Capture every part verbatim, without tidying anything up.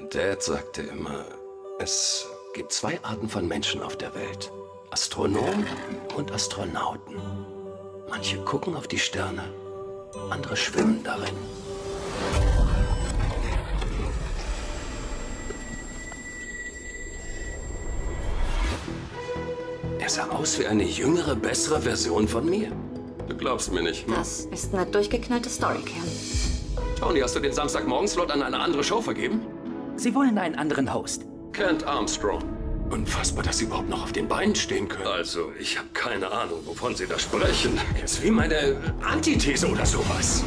Dad sagte immer, es gibt zwei Arten von Menschen auf der Welt. Astronomen und Astronauten. Manche gucken auf die Sterne, andere schwimmen darin. Er sah aus wie eine jüngere, bessere Version von mir. Du glaubst mir nicht. Das ist eine durchgeknallte Storykern. Tony, hast du den Samstagmorgen-Slot an eine andere Show vergeben? Sie wollen einen anderen Host. Kent Armstrong. Unfassbar, dass Sie überhaupt noch auf den Beinen stehen können. Also, ich habe keine Ahnung, wovon Sie da sprechen. Das ist wie meine Antithese oder sowas.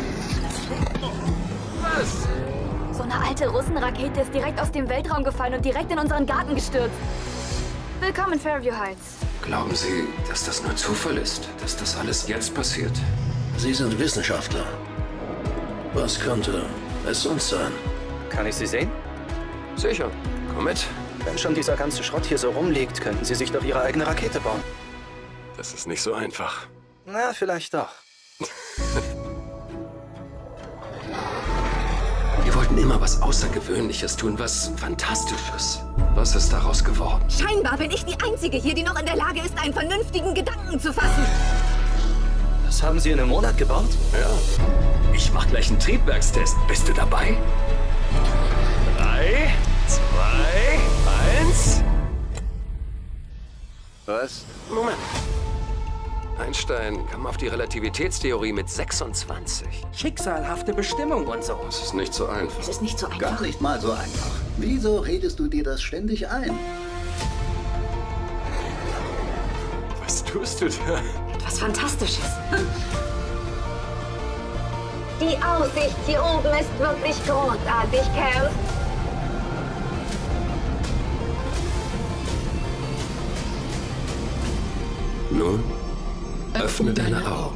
Was? So eine alte Russenrakete ist direkt aus dem Weltraum gefallen und direkt in unseren Garten gestürzt. Willkommen in Fairview Heights. Glauben Sie, dass das nur Zufall ist? Dass das alles jetzt passiert? Sie sind Wissenschaftler. Was könnte es sonst sein? Kann ich Sie sehen? Sicher. Komm mit. Wenn schon dieser ganze Schrott hier so rumliegt, könnten Sie sich doch Ihre eigene Rakete bauen. Das ist nicht so einfach. Na, vielleicht doch. Wir wollten immer was Außergewöhnliches tun, was Fantastisches. Was ist daraus geworden? Scheinbar bin ich die Einzige hier, die noch in der Lage ist, einen vernünftigen Gedanken zu fassen. Das haben Sie in einem Monat gebaut? Ja. Ich mach gleich einen Triebwerkstest. Bist du dabei? Drei, zwei, eins. Was? Moment. Einstein kam auf die Relativitätstheorie mit sechsundzwanzig. Schicksalhafte Bestimmung und so. Das ist nicht so einfach. Es ist nicht so einfach. Gar nicht mal so einfach. Wieso redest du dir das ständig ein? Was tust du da? Etwas Fantastisches. Die Aussicht hier oben ist wirklich großartig, Kerl. Nun, öffne deine Augen.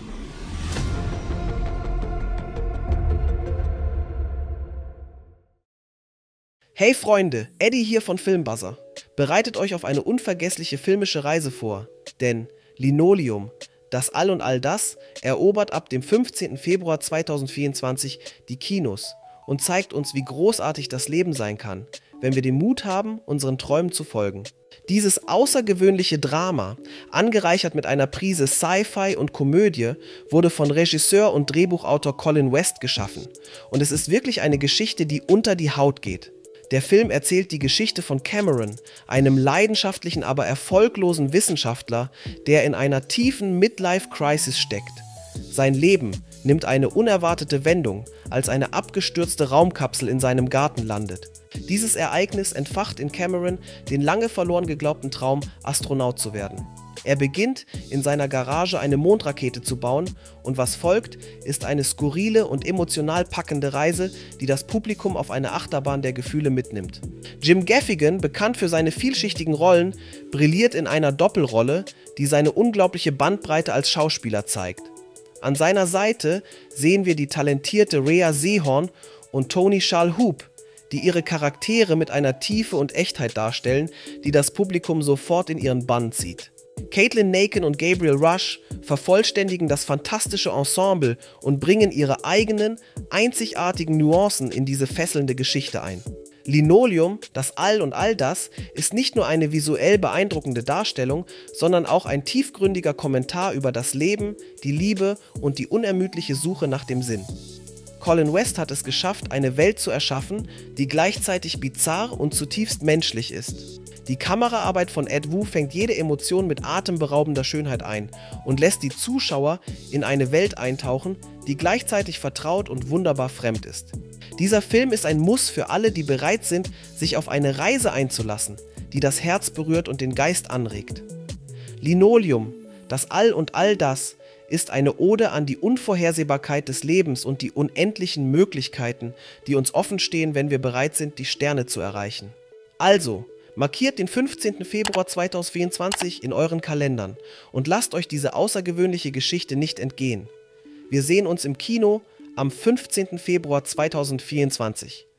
Hey Freunde, Eddie hier von Filmbuzzer. Bereitet euch auf eine unvergessliche filmische Reise vor, denn Linoleum, das All und all das, erobert ab dem fünfzehnten Februar zweitausendvierundzwanzig die Kinos und zeigt uns, wie großartig das Leben sein kann, wenn wir den Mut haben, unseren Träumen zu folgen. Dieses außergewöhnliche Drama, angereichert mit einer Prise Sci-Fi und Komödie, wurde von Regisseur und Drehbuchautor Colin West geschaffen. Und es ist wirklich eine Geschichte, die unter die Haut geht. Der Film erzählt die Geschichte von Cameron, einem leidenschaftlichen, aber erfolglosen Wissenschaftler, der in einer tiefen Midlife-Crisis steckt. Sein Leben nimmt eine unerwartete Wendung, als eine abgestürzte Raumkapsel in seinem Garten landet. Dieses Ereignis entfacht in Cameron den lange verloren geglaubten Traum, Astronaut zu werden. Er beginnt, in seiner Garage eine Mondrakete zu bauen und was folgt, ist eine skurrile und emotional packende Reise, die das Publikum auf eine Achterbahn der Gefühle mitnimmt. Jim Gaffigan, bekannt für seine vielschichtigen Rollen, brilliert in einer Doppelrolle, die seine unglaubliche Bandbreite als Schauspieler zeigt. An seiner Seite sehen wir die talentierte Rhea Seehorn und Tony Shalhoub, die ihre Charaktere mit einer Tiefe und Echtheit darstellen, die das Publikum sofort in ihren Bann zieht. Caitlin Nakin und Gabriel Rush vervollständigen das fantastische Ensemble und bringen ihre eigenen, einzigartigen Nuancen in diese fesselnde Geschichte ein. Linoleum, das All und all das, ist nicht nur eine visuell beeindruckende Darstellung, sondern auch ein tiefgründiger Kommentar über das Leben, die Liebe und die unermüdliche Suche nach dem Sinn. Colin West hat es geschafft, eine Welt zu erschaffen, die gleichzeitig bizarr und zutiefst menschlich ist. Die Kameraarbeit von Ed Wu fängt jede Emotion mit atemberaubender Schönheit ein und lässt die Zuschauer in eine Welt eintauchen, die gleichzeitig vertraut und wunderbar fremd ist. Dieser Film ist ein Muss für alle, die bereit sind, sich auf eine Reise einzulassen, die das Herz berührt und den Geist anregt. Linoleum, das All und all das, ist eine Ode an die Unvorhersehbarkeit des Lebens und die unendlichen Möglichkeiten, die uns offenstehen, wenn wir bereit sind, die Sterne zu erreichen. Also, markiert den fünfzehnten Februar zweitausendvierundzwanzig in euren Kalendern und lasst euch diese außergewöhnliche Geschichte nicht entgehen. Wir sehen uns im Kino am fünfzehnten Februar zweitausendvierundzwanzig.